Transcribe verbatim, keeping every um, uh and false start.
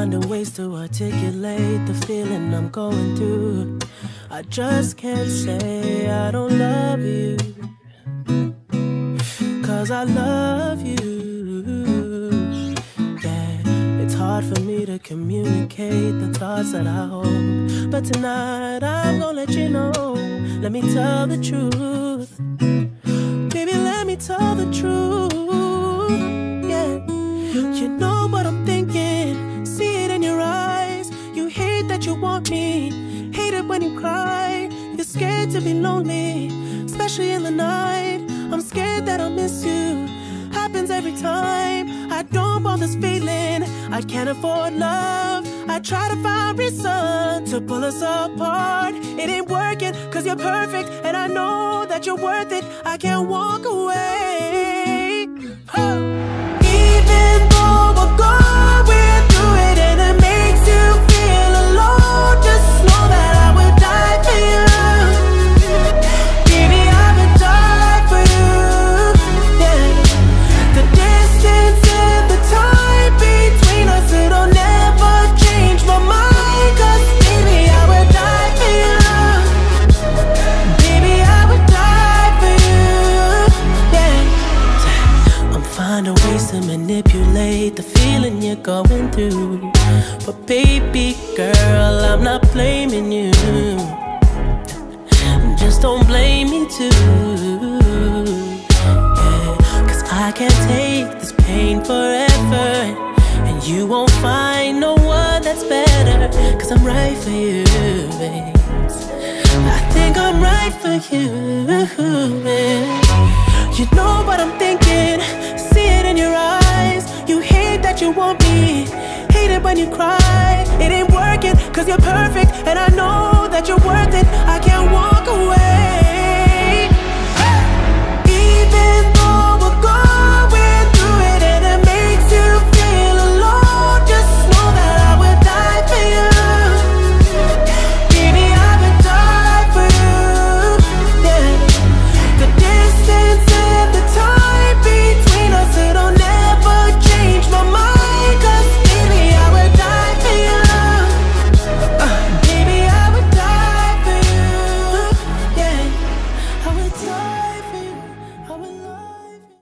finding ways to articulate the feeling I'm going through. I just can't say I don't love you, 'cause I love you. Yeah, it's hard for me to communicate the thoughts that I hold, but tonight I'm gonna let you know. Let me tell the truth, baby, let me tell the truth. Yeah, you know what I'm thinking, see it in your eyes. You hate that you want me, hate it when you cry. You're scared to be lonely, especially in the night. I'm scared that I'll miss you, happens every time. I don't want this feeling, I can't afford love. I try to find reason to pull us apart. It ain't working, 'cause you're perfect, and I know that you're worth it. I can't walk away. Huh. Even though we're going through it and it makes you feel alone, just know that I would die for you. Baby, I would die for you. Yeah. The distance and the time between us, it'll never change my mind. 'Cause baby, I would die for you. Baby, I would die for you. Yeah. I'm finding ways to manipulate the feeling you're going through, but baby girl, I'm not blaming you. Just don't blame me too. Yeah, 'cause I can't take this pain forever, and you won't find no one that's better. 'Cause I'm right for you, babe. I think I'm right for you, man. You know what I'm thinking, see it in your eyes. You hate that you want me, hate it when you cry. It ain't working, 'cause you're perfect, and I know that you're worth it.